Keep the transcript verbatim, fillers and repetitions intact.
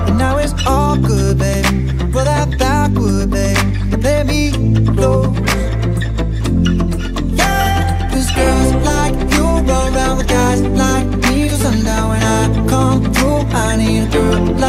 And now it's all good, baby. Roll that backward, baby. Play me close. Yeah, 'cause girls like you roll around with guys like me till sundown. When I come through, I need a girl like